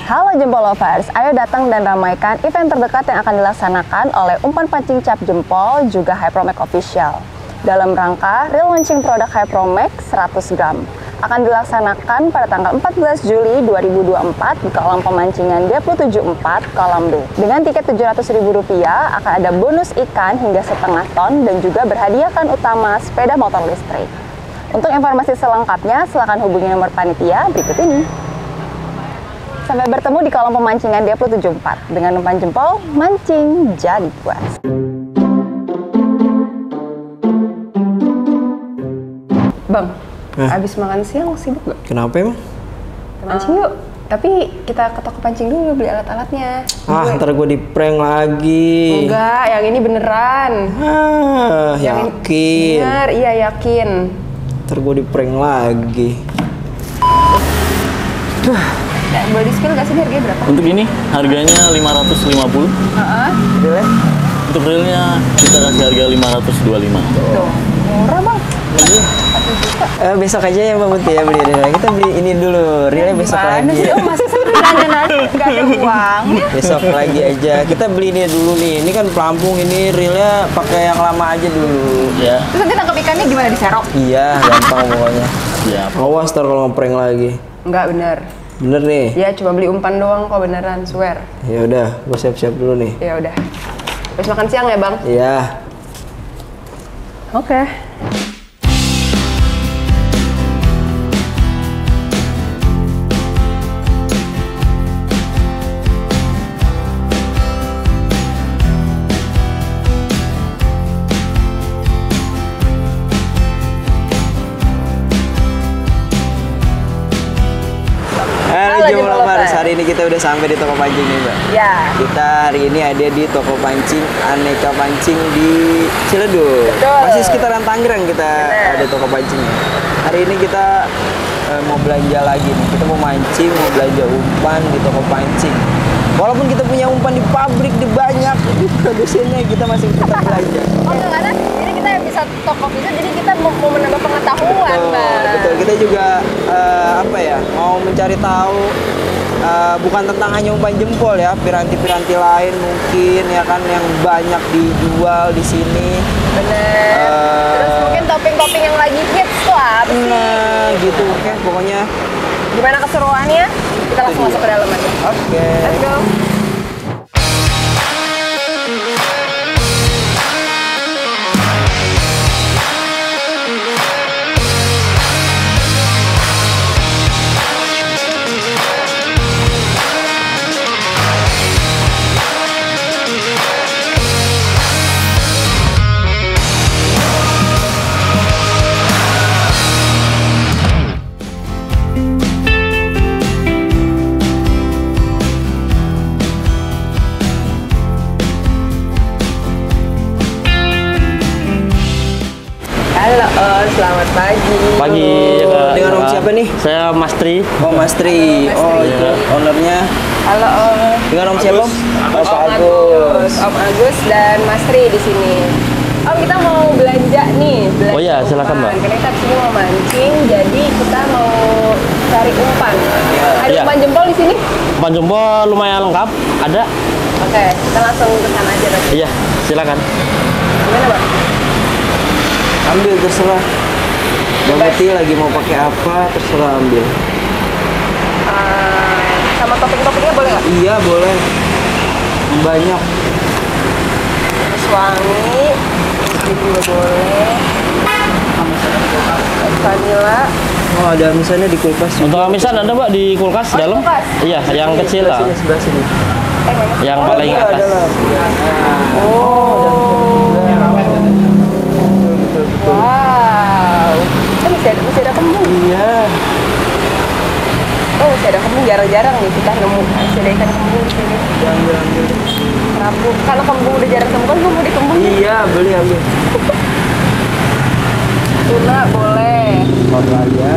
Halo Jempol Lovers, ayo datang dan ramaikan event terdekat yang akan dilaksanakan oleh Umpan Pancing Cap Jempol juga Hypromax Official. Dalam rangka relaunching produk Hypromax 100 gram. Akan dilaksanakan pada tanggal 14 Juli 2024 di kolam pemancingan D774 kolam B. Dengan tiket Rp700.000 akan ada bonus ikan hingga setengah ton dan juga berhadiahkan utama sepeda motor listrik. Untuk informasi selengkapnya, silakan hubungi nomor panitia berikut ini. Sampai bertemu di kolam pemancingan D774 dengan umpan jempol, mancing jadi puas. Bang, abis makan siang sibuk gak? Kenapa emang? Kita mancing yuk. Tapi kita ke toko pancing dulu beli alat-alatnya. Ntar gue di prank lagi. Enggak, yang ini beneran. Yakin? Bener, iya yakin. Ntar gue di prank lagi. Boleh di spill gak sih harganya berapa? Untuk ini harganya 550. Boleh? Untuk realnya kita kasih harga 525. Tuh, murah bang. Besok aja ya Bang Muti ya beli realnya. Kita beli ini dulu, realnya besok lagi. Sih? Oh masih sering nanya-nanya, gak ada uang. Besok lagi aja. Kita beli ini dulu nih. Ini kan pelampung ini realnya pakai yang lama aja dulu. Ya. Terus nanti tangkap ikannya gimana, diserok? Iya, gampang pokoknya. Ya. Awas ntar kalau ngeprank lagi. Enggak bener. Bener nih? Ya cuma beli umpan doang kok, beneran, swear. Ya udah, gue siap-siap dulu nih. Ya udah. Habis makan siang ya bang? Iya. Oke. Jempol Lovers, hari ini kita udah sampai di toko pancing nih Mbak. Ya. Kita hari ini ada di toko pancing Aneka Pancing di Ciledug. Betul. Masih sekitaran Tangerang kita ada toko pancingnya. Hari ini kita mau belanja lagi nih. Kita mau mancing, mau belanja umpan di toko pancing. Walaupun kita punya umpan di pabrik, di banyak, di produsennya kita masih tetap belanja. Oh karena jadi kita bisa toko itu, jadi kita mau menambah pengetahuan Mbak. Betul, kita juga mau mencari tahu bukan tentang hanya umpan jempol ya, piranti-piranti lain mungkin ya kan yang banyak dijual di sini. Bener. Terus mungkin topping-topping yang lagi hits tuh apa sih? Nah, gitu oke, pokoknya. Gimana keseruannya? Kita langsung masuk ke dalam aja. Oke. Let's go. Halo, selamat pagi. Pagi. Dengan Om siapa nih? Saya Mas Tri. Oh, Mas Tri. Oh, itu ownernya. Halo Om. Dengan Om siapa? Om Agus. Om Agus dan Mas Tri di sini. Om, kita mau belanja nih. Belanja Oh iya, silakan, umpan. Mbak. Karena kita sini mau mancing, jadi kita mau cari umpan. Ada Iya. umpan jempol di sini? Umpan jempol lumayan lengkap. Ada. Oke, kita langsung ke sana aja berarti. Iya, silakan. Gimana Bang? Ambil terserah. Bang Muti lagi mau pakai apa, terserah ambil. Sama topping-toppingnya boleh nggak? Iya, boleh. Banyak. Terus wangi, ini juga boleh. Vanilla. Oh, ada misalnya di kulkas. Untuk amisan ada Mbak di kulkas Oh, di dalam? kulkas? Iya, yang kecil lah. Sebelah sini. Mana? Yang paling Iya, atas. ada lah. Wow. Masih ada kembung. Iya. Oh, masih ada kembung, jarang-jarang nih kita nemu. Masih ada ikan kembung di sini. Ambil. Kenapa? Karena kembung udah jarang temukan, gue mau di kembung. Iya, beli ambil. Tuna boleh. Foto aja.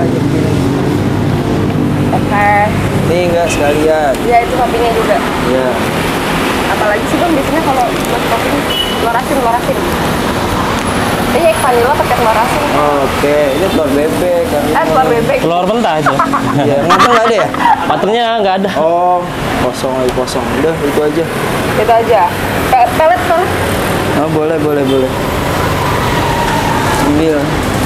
Oke. Nih enggak sekalian. Ya itu toppingnya juga. Iya. Apalagi sih Bang biasanya kalau buat topping lorasin. Iya, vanilla pakai telur asin. Oke, ini telur bebek kan. Telur bebek. Telur mentah itu. Iya, ngapa nggak ada ya? Patternnya nggak ada. Oh, kosong lagi kosong. Udah, itu aja. Itu aja. Pelet kan? Oh, boleh. Ambil.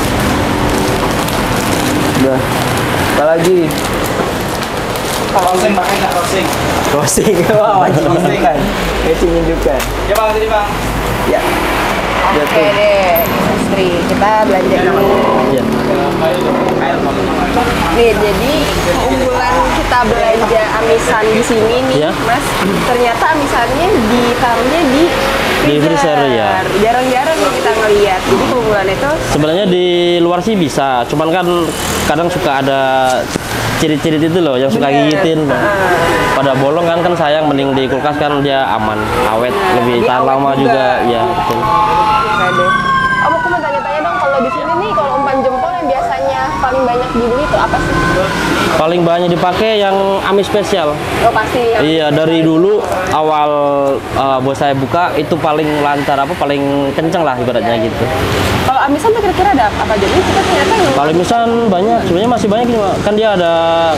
Udah. Apa lagi? Roasting pakai nggak roasting? Roasting. Wah, wajib kan. Ngecingin juga. Ya bang, tadi bang. Ya. Udah Oke tuh. deh, Istri. Kita belanja dulu. Iya. Nih, jadi keunggulan kita belanja amisan di sini nih, Iya. Mas. Ternyata amisannya ditaruhnya di freezer, ya. Jarang-jarang nih kita ngeliat. Jadi keunggulan itu Sebenarnya di luar sih bisa, cuman kan kadang suka ada cirit-cirit itu loh yang suka Bener. gigitin. Pada bolong kan sayang, mending di kulkas kan dia aman, awet, lebih dia tahan awet lama juga. juga. Ya, betul. Oke deh. Om, aku mau tanya-tanya dong, kalau di sini nih, kalau umpan jempol yang biasanya paling banyak dibeli itu apa sih? Paling banyak dipakai yang amis spesial. Oh, pasti yang Iya, dari dulu awal bos saya buka itu paling lancar, paling kenceng lah ibaratnya gitu. Kalau amisan tuh kira-kira ada apa aja? Ini kita ternyata yang Kalau misalkan banyak, sebenarnya masih banyak nih, Mak. Kan dia ada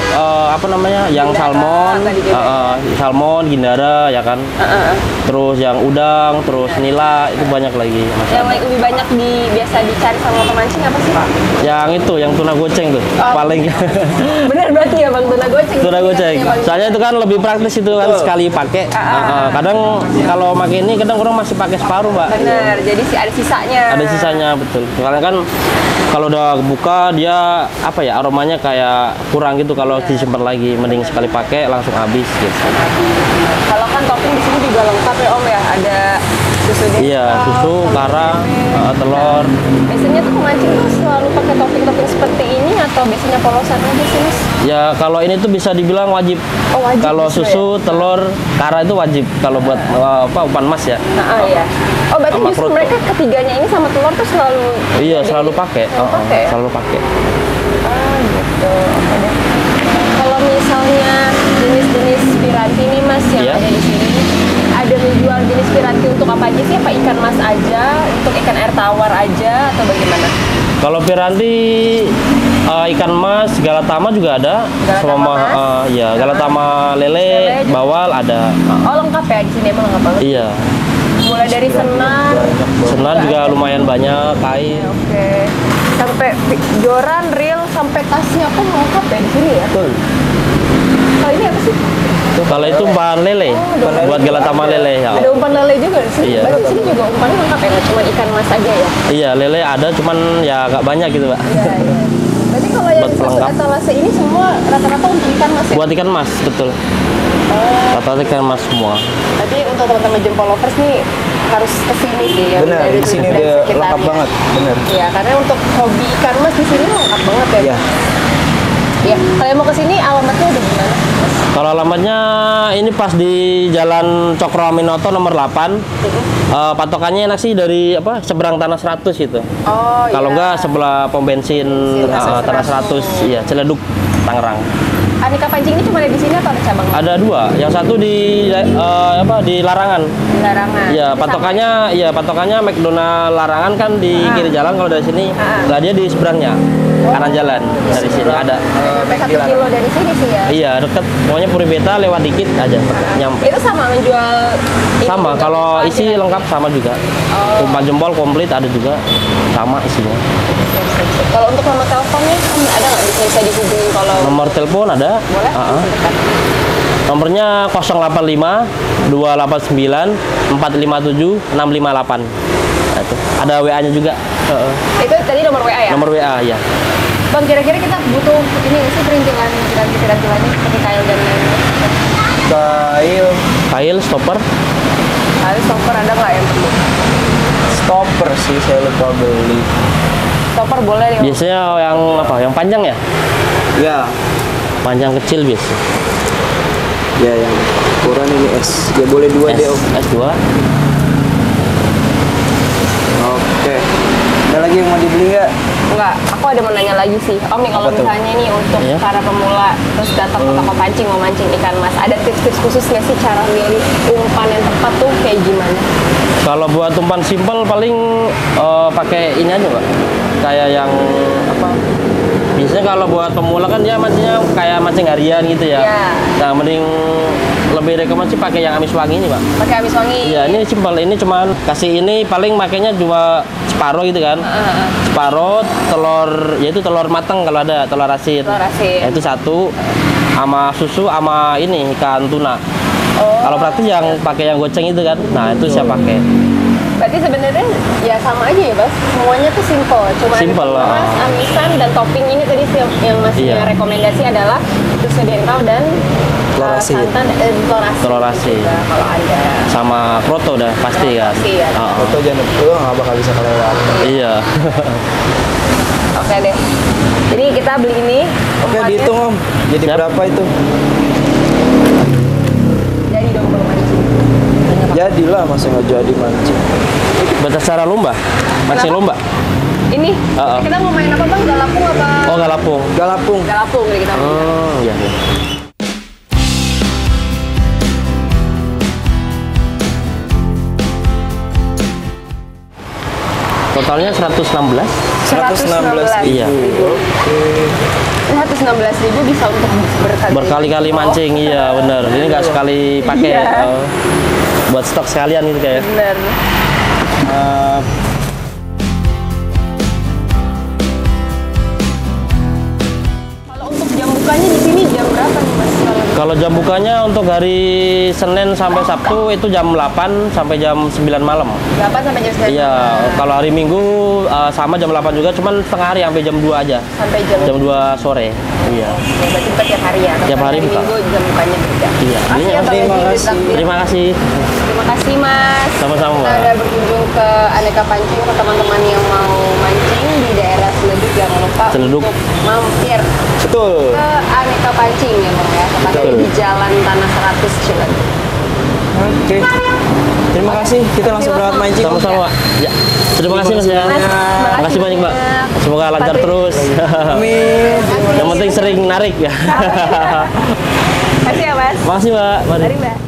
yang Gindara, salmon, tadi juga. salmon, gindara ya kan. Terus yang udang, terus nila itu banyak lagi. Mas. yang lebih banyak biasa dicari sama pemancing apa sih? Yang itu, yang tuna goceng tuh, Oh. paling. Bener berarti ya Bang, tuna goceng. Tuna goceng. Soalnya itu kan lebih praktis itu kan sekali pakai. Kadang kalau pakai ini, kadang orang masih pakai separuh, Mbak. Bener, jadi ada sisanya. Ada sisanya, betul. Soalnya kan kalau udah buka dia aromanya kayak kurang gitu kalau disimpan lagi, mending sekali pakai langsung habis gitu. Kalau kan topping di sini juga lengkap ya Om ya, ada susu desa. Iya, susu, karang, telur. Biasanya tuh pemancing tuh selalu pakai topping-topping seperti ini atau biasanya polosan aja sih Mas? Ya kalau ini tuh bisa dibilang wajib. Oh, wajib Kalau justru susu, telur, karang itu wajib kalau buat umpan mas ya. Iya. Oh, berarti Sama justru kroto. mereka ketiganya ini sama telur tuh selalu Iya, selalu pakai. Selalu pakai ya? Selalu pakai. Gitu. Oke deh. Kalau misalnya jenis-jenis piranti nih Mas yang Iya. ada di sini, ada menjual jenis piranti untuk apa aja sih? Apa ikan mas aja, untuk ikan air tawar aja, atau bagaimana? Kalau piranti ikan mas, galatama juga ada. Galatama mas? Galatama lele, juga. bawal ada. Oh, lengkap ya di sini, emang lengkap banget. Iya. Mulai dari senar. Senar juga lumayan banyak, kain. Oke. Sampai joran, reel, sampai tasnya pun lengkap ya di sini ya. Betul. Kalau ini apa sih? Kalau itu umpan lele, buat galatama lele ya. Ada umpan lele juga di sini. Iya. Berarti di sini juga umpannya lengkap ya, nggak cuma ikan mas aja ya? Iya, lele ada, cuman ya agak banyak gitu, Pak. Iya, iya. Berarti kalau yang Buat satu pelengkap. etalase ini semua rata-rata untuk ikan mas ya? Buat ikan mas, betul. Rata-rata ikan mas semua. Berarti untuk teman-teman jempol lovers nih harus kesini sih ya. Bener, di sini dia lengkap banget. Bener. Iya, karena untuk hobi ikan mas di sini lengkap banget ya. Iya. Iya. Kalau mau kesini alamatnya udah gimana? Mas? Kalau alamatnya ini pas di Jalan Cokro Aminoto nomor 8. Patokannya enak sih dari seberang Tanah 100 itu. Oh, Kalau iya. enggak sebelah pom bensin Tanah 100, iya, Ciledug, Tangerang. Aneka pancing ini cuma ada di sini atau ada cabang? Ada dua, yang satu di di Larangan. Di Larangan. Iya, Itu patokannya McDonald Larangan kan di kiri jalan, kalau dari sini. Nah, dia di seberangnya. Kanan jalan dari sini ada. sampai 1 kilo dari sini sih ya. Iya, deket. Pokoknya Puri Beta lewat dikit aja nyampe. Itu sama menjual ini Sama, juga, kalau apa isi aja? lengkap sama juga. Umpan jempol komplit ada juga, sama isinya. Sip. Kalau untuk nomor teleponnya ada nggak bisa dihubungi kalau Nomor telepon ada. boleh? Dekat. Nomornya 085 289 457 658. Nah, itu. Ada WA-nya juga. Itu tadi nomor WA ya? Nomor WA ya. Bang, kira-kira kita butuh ini nggak sih perintilan lainnya seperti kail dan lain-lain? Kail, Kail, stopper. Harus stopper ada nggak yang perlu? stopper sih saya lupa beli. Stopper boleh nih. Biasanya yang panjang ya? Ya, Panjang kecil biasa. ya yang ukuran ini S. Ya boleh dua deh Om. S2. Oke. Ada lagi yang mau dibeli nggak? Enggak, aku ada mau nanya lagi sih. Om nih, kalau Apa tuh? misalnya nih untuk Iya. para pemula terus datang ke toko pancing mau mancing ikan mas, ada tips tips khusus nggak sih cara milih umpan yang tepat tuh kayak gimana? Kalau buat umpan simpel paling pakai ini aja Pak. Kayak yang apa? Biasanya kalau buat pemula kan dia mancingnya kayak mancing harian gitu ya. Iya. Nah, mending lebih rekomendasi pakai yang amis wangi ini Pak. Pakai amis wangi. Iya, ini simpel. Ini cuman kasih ini paling makainya cuma separuh gitu kan. Separuh telur, yaitu telur matang kalau ada, telur asin. Telur asin. Itu satu sama susu sama ini ikan tuna. Oh. Kalau praktis yang pakai yang goceng itu kan. Nah, itu saya pakai. Berarti sebenarnya ya sama aja ya Bas, semuanya tuh simple, cuma Simple lah. mas, amisan dan topping ini tadi sih yang masih Iya. rekomendasi adalah susu dengkau dan Telur asin. santan, telur asin Telur asin. juga kalau ada. Sama kroto udah pasti kan. Pasti ya. Foto jangan lupa nggak bakal bisa kelewat. Iya. Oke deh. Jadi kita beli ini. Oke, umpannya dihitung Om. Jadi Siap. berapa itu? Jadi dong belum mancing. Jadilah, masih nggak jadi mancing. Berdasar lomba. Mancing lomba. Ini kita mau main apa Bang? Galapung apa? Oh, galapung. Galapung. Galapung nih kita. Iya, iya. Totalnya 116. 116.000. Iya. 116.000 bisa untuk Berkali-kali mancing, iya benar. Ini nggak sekali pakai. Iya. Buat stok sekalian gitu kayak. Bener. Eh, Kalau untuk jam bukanya di sini jam berapa nih Mas? Kalau jam bukanya untuk hari Senin sampai Sabtu itu jam 8 sampai jam 9 malam. 8 sampai jam 9. Iya, kalau hari Minggu sama jam 8 juga, cuman setengah hari sampai jam 2 aja. Sampai jam Jam 2 sore. Iya. Ya, berarti buka tiap hari ya. Tiap hari buka. Minggu jam bukanya beda. Iya. Makasih ya, Bang Terima Edi, kasih. ditraktir. Terima kasih. Terima kasih Mas. Sama-sama, Kita Mbak. udah berkunjung ke Aneka Pancing ke teman-teman yang mau mancing di daerah Ciledug. Jangan lupa Ciledug. untuk mampir betul. ke Aneka Pancing ya Bang ya. Tepatnya Betul. di Jalan Tanah 100 Ciledug. Oke. Terima kasih. Kita langsung berangkat mancing. Om. Sama-sama, Pak. Ya. Terima kasih Mas ya. Mas, Terima kasih banyak, Mbak. Semoga lancar Patuhi. terus. Amin. Yang penting sering narik ya. Makasih ya Mas. Makasih, Mbak. Mari. Mari Mbak.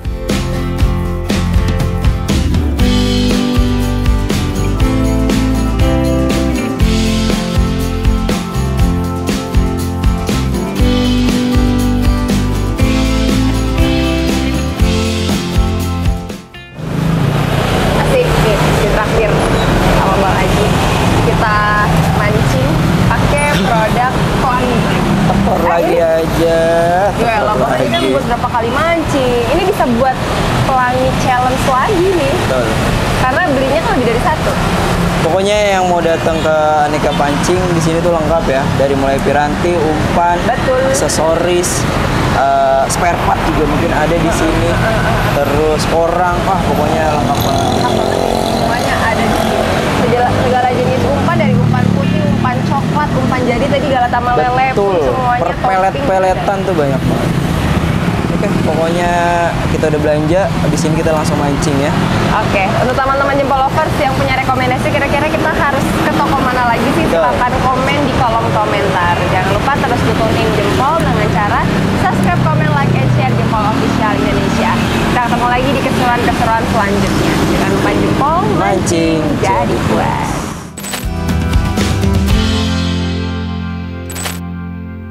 Asik nih, ditraktir sama Bang Aji. Kita mancing pakai produk Koni. Tekor lagi aja. Ya lah, Bang Aji kan buat berapa kali mancing. Ini bisa buat pelangi challenge lagi nih. Betul. Karena belinya tuh lebih dari satu. Pokoknya yang mau datang ke Aneka Pancing di sini tuh lengkap ya. Dari mulai piranti, umpan, Betul. aksesoris, spare part juga mungkin ada di sini. Terus orang, wah pokoknya lengkap banget. Semuanya ada di sini. Segala jenis umpan dari umpan putih, umpan coklat, umpan jadi tadi galata lele pun Betul. semuanya Perpelet-peletan tuh banyak banget. Oke, pokoknya kita udah belanja, habis ini kita langsung mancing ya. Oke, untuk teman-teman jempol lovers yang punya rekomendasi kira-kira kita harus ke toko mana lagi sih? Betul. Silahkan komen di kolom komentar. Jangan lupa terus dukung tim Jempol dengan cara subscribe, komen, like, and share Jempol Official Indonesia. Kita ketemu lagi di keseruan-keseruan selanjutnya. Jangan lupa Jempol Mancing jadi puas.